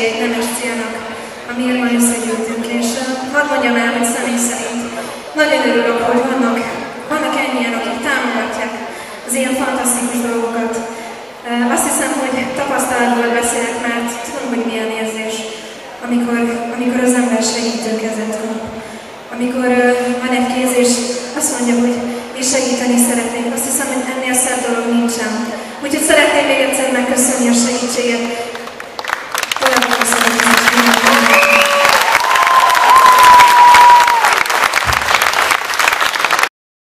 egy nemes célnak, amiért ma összegyűltünk, és hadd mondjam el, hogy személy szerint nagyon örülök, hogy vannak ennyien, akik támogatják az ilyen fantasztikus dolgokat. Azt hiszem, hogy tapasztalatból beszélek, mert tudom, hogy milyen érzés, amikor az ember segítőkezet kap. Amikor van egy kéz, és azt mondja, hogy én segíteni szeretnék. Azt hiszem, hogy ennél szebb dolog nincsen. Úgyhogy szeretném még egyszer megköszönni a segítséget